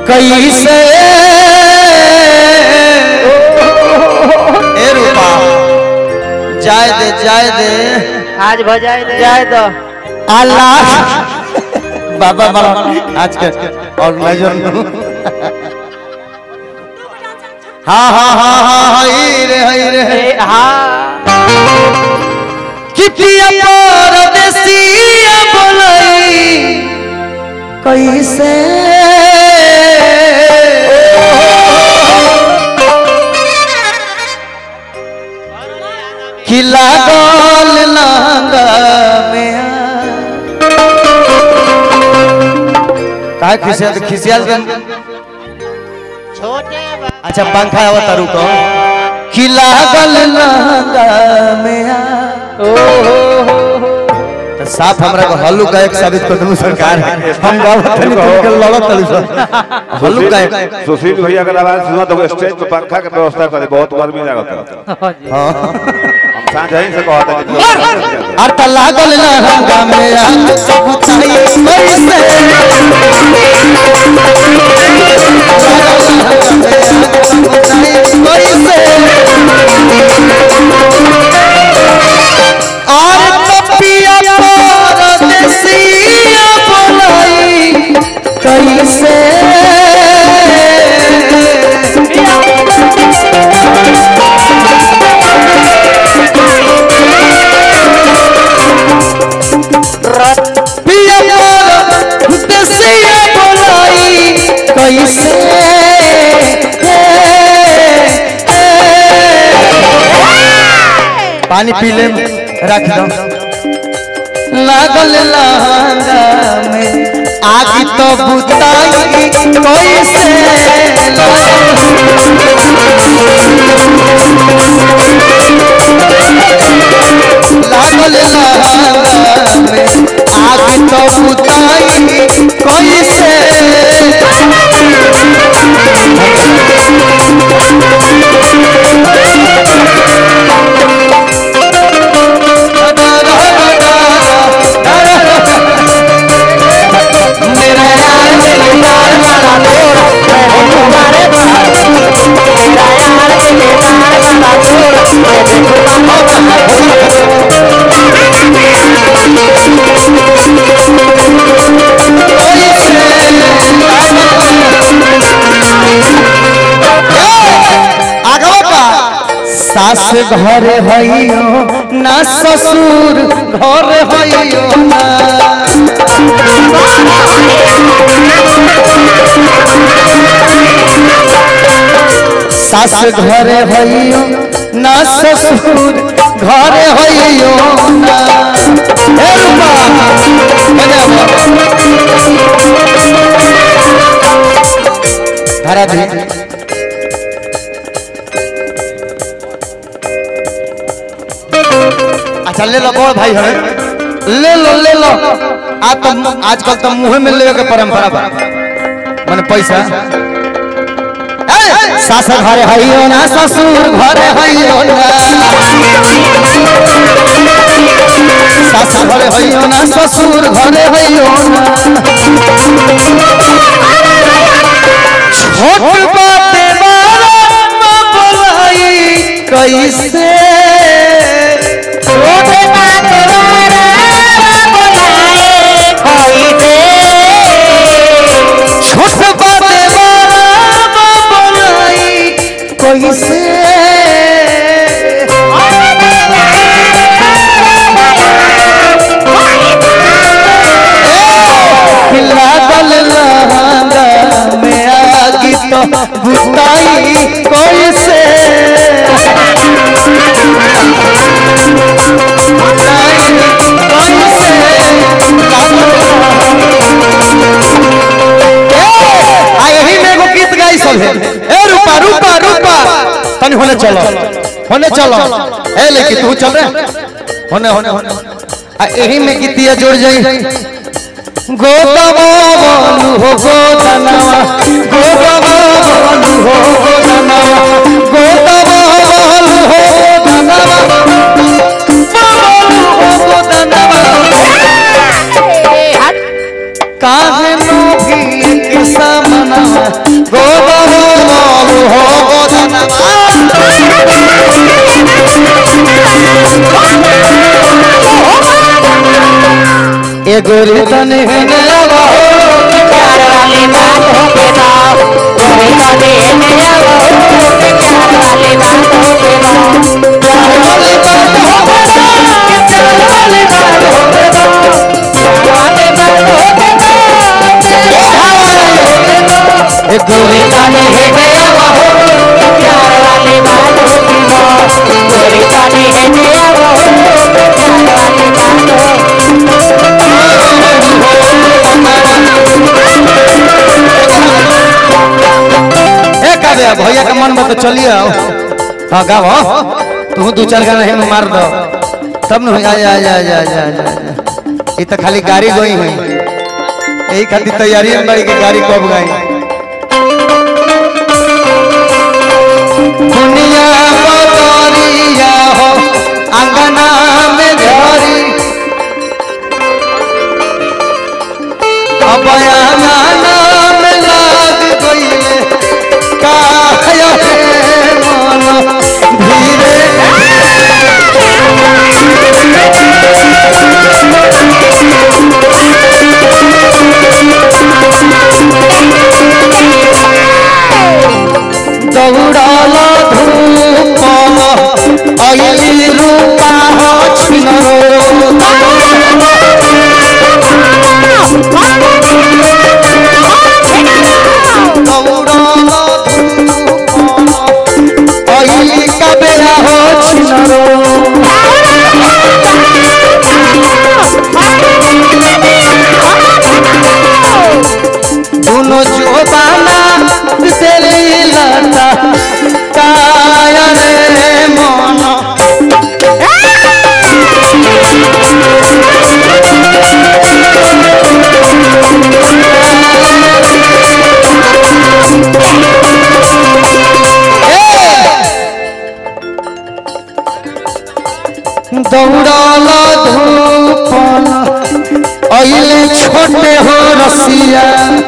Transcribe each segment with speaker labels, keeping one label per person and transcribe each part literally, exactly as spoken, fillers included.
Speaker 1: कैसे ए रूपा जाए दे जाए दे
Speaker 2: आज भजाए दे जाए दो
Speaker 1: अल्लाह बाबा बाबा आज के ऑर्गेनाइजर हाँ हाँ हाँ हाँ हाय रे हाय रे
Speaker 2: हाँ
Speaker 1: कितिया परदेसिया बोलाई कैसे खिला गोल लांगा में का खिसिया खिसिया
Speaker 2: छोटे
Speaker 1: अच्छा पंखा आवा तारू को खिला गोल लांगा में
Speaker 2: ओ हो
Speaker 1: तो साफ हमरा को हल्लू का एक साबित कर दूं सरकार हम गाँव के लड़त तलू सर हल्लू का एक
Speaker 3: सुशील भैया का आवाज सुना तो स्टेज पे पंखा के व्यवस्था करे बहुत गर्मी लागत
Speaker 1: हां
Speaker 3: हम सांझ ही से कहता कि
Speaker 1: अर त लागल लहंगा में आग सब चाहिए कैसे और तपिया परदेसिया बोलाई कैसे पिया परदेसिया बोलाई कैसे पानी पी ले रख दो लागल लहंगा में आगी तो बुताई कैसे लागल लहंगा में आगी तो बुताई कैसे सास घर हइयो ना ससुर घर हइयो ना सास घर हइयो ना ससुर घर हइयो ना हे रूपा धरा दी अच्छा ले लो बड़ भाई है ले लो ले लो आ तो आजकल तो मुंह में लेवे के परंपरा बा माने पैसा ए सास घर हइयो ना ससुर घर हइयो ना सास घर हइयो ना ससुर घर हइयो ना छोट बाते बारा बोलाई कैसे कैसे लागल लहंगा में आगी तो बुताई कैसे यही में एगो गीत गाई सब है ए रूपा रूपा रूपा तनी होने चलो होने चलो ए लेकिन तू चल रे होने होने होने आ यही में गीतिया जोड़ जाई गोदवा बोलू हो गोदनवा गोदवा बोलू हो गोदनवा गोदवा बोलू हो गोदनवा बोलू हो गोदनवा काहे नो भी के सामना ए गोरी तने हेने आवो
Speaker 2: प्यार वाली बात हो के ना गोरी तने हेने आवो प्यार वाली बात हो के ना
Speaker 1: प्यार वाली बात हो
Speaker 2: प्यार वाली बात हो के ना प्यार वाली बात हो के ना
Speaker 1: ए गोरी तने हेने आवो
Speaker 2: प्यार वाली बात हो के ना गोरी तने हेने आवो प्यार वाली बात हो
Speaker 1: भैया का मन में तो चलिए आओ हाँ गाओ तू दो चार गाना है मार दो तब न आ जा जा जा जा ये तो खाली गाड़ी गई हुई यही खातिर तैयारी में बड़ी की गाड़ी कब गई दुनिया बदरिया हो अंगना में झरी अब अंगना में लाग गई धीरे दौड़ाला धूप अइली रूपा हो छिनरो दौड़ाला अइली कबेरा हो छिनरो दोनों जोबाना दिली लता काया रे मन दौड़ाला धूपल अइले छोटे हो रसिया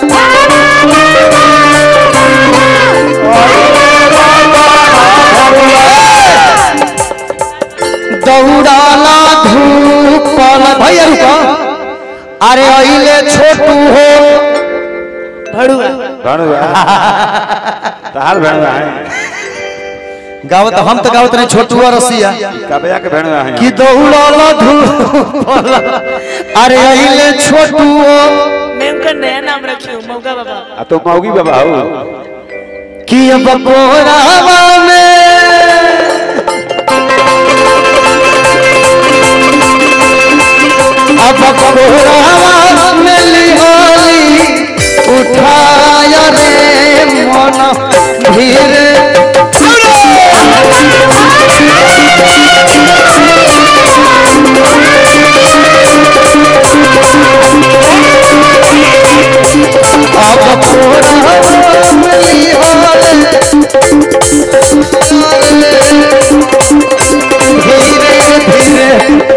Speaker 1: दौड़ाला धूपल भैया रुको अरे अइले छोटू हो
Speaker 2: भड़ुआ
Speaker 3: भड़ुआ तार भड़ुआ है
Speaker 1: गावत हम तो गावत नहीं छोटू और रसिया
Speaker 3: कबया के भड़ुआ है
Speaker 1: कि दौड़ाला धूपल अरे अइले छोटू हो
Speaker 2: मैं उनका नया नाम रखी हूँ मौका बाबा
Speaker 3: आ तो मौगी बाबा हो
Speaker 1: कि अब बोरावा में अब बोरावा में लिहाली उठाया रे मन धीरे अब बोरावा में लिहाली धीरे धीरे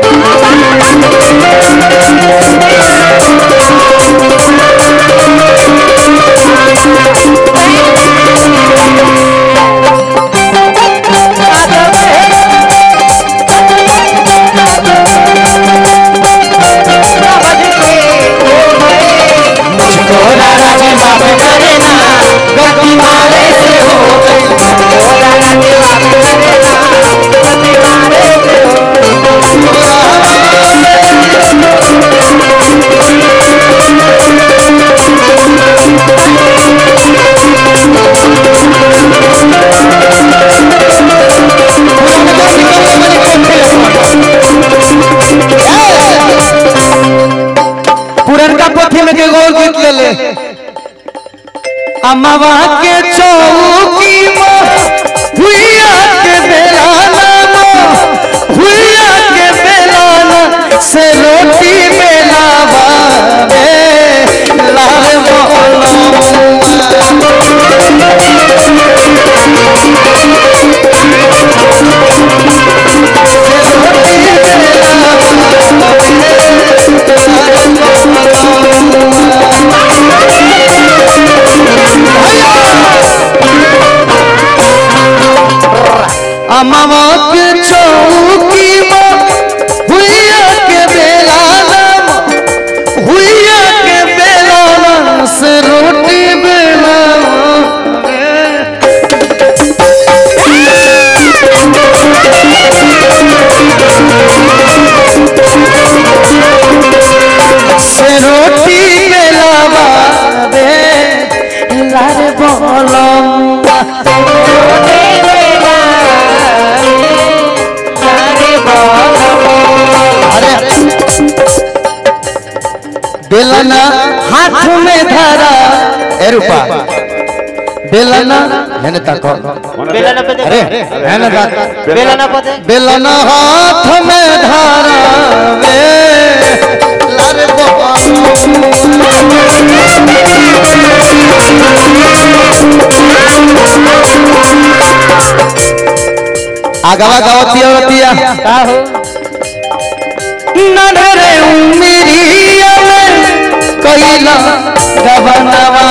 Speaker 1: अम्मा के चौकी भुइया के बेलाना भुइया के बेलाना से रोटी बेलावा लाल अम्मा बलम अरे बेलना हाथ में धरा ए रूपा बेलना है ना ताको
Speaker 2: बेलना पे
Speaker 1: अरे है ना ताको
Speaker 2: बेलना पे
Speaker 1: बेलना हाथ में धरा वे लारे आगवा गावतिया रतिया
Speaker 2: का हो
Speaker 1: नडरे उमिरिया में कइला गबनवा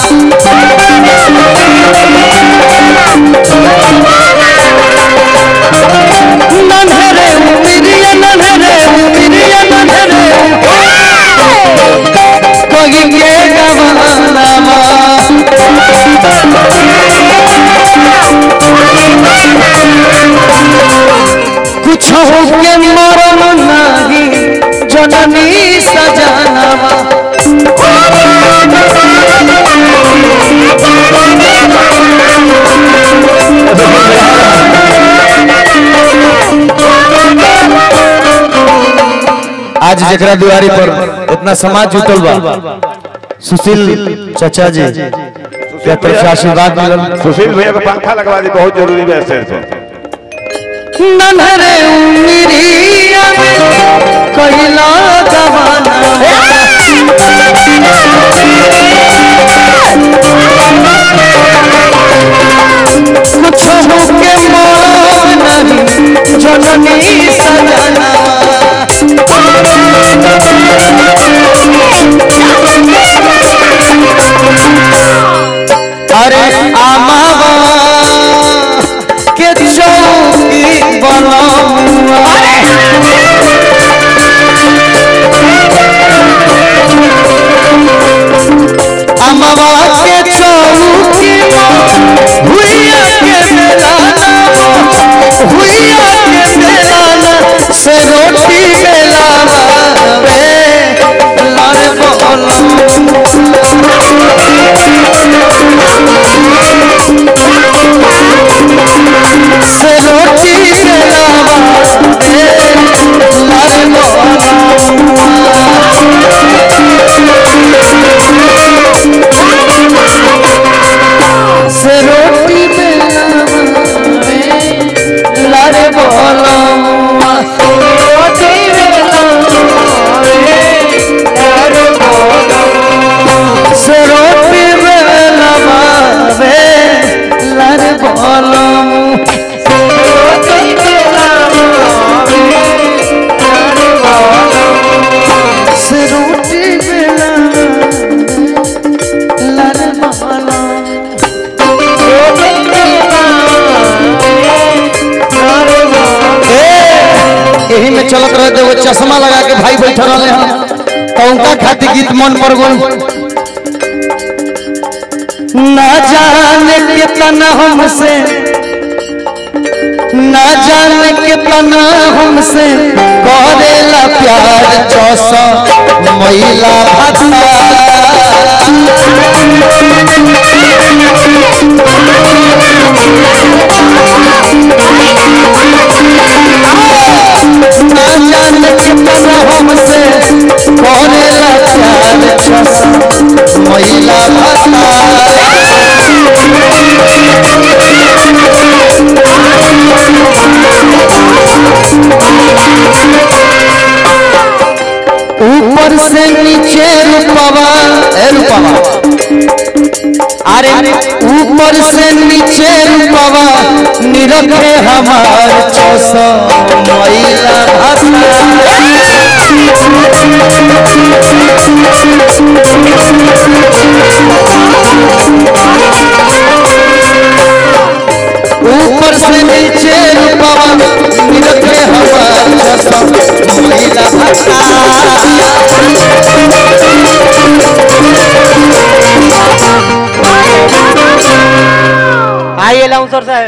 Speaker 1: नडरे उमिरिया नडरे उमिरिया नडरे कहि के गबनवा कुछ हो के मरम नहीं जननी सजनवा आज जकरा दुआरी पर इतना समाज जुटल बा सुशील चाचा जी क्या तरफ से आशीर्वाद मिलल
Speaker 3: सुशील भैया को पंखा लगवा दी बहुत जरूरी है स्टेज पे
Speaker 1: नन्हरे उमिरिया में कइला जवाना कुछ हो के मन नहीं जननी सजना अरे आमावा के चौकी बनमुआ आमावा के चौकी हुइया के बेलाना हुइया के बेलाना से रोटी बेलावा वे लारे बोलम से रोटी बेलावा वे लारे बोलम से रोटी बेलावा वे लारे बोलम रोटी बेलावा वे लारे बोलम से रोटी बेलावा वे लारे बोलम रोटी बेलावा वे लारे बोलम से रोटी बेलावा लारे बोलम यही में चलत रहे थे वो चश्मा लगा के भाई बैठे रहे हैं तो उनका खातिर गीत मन पर गोल ना जाने कितना हमसे ना जाने कितना हमसे करेला प्यार चौसा महिला भाता ना जाने कितना हमसे करेला प्यार चौसा महिला भाता ऊपर से नीचे रूपवा ए रूपवा अरे ऊपर से नीचे रूपवा निरखे हमार चौसा महिला भाता ऊपर से नीचे रूपवा निरखे हमार चौसा महिला भाता
Speaker 2: आइए लाऊं सर साहब।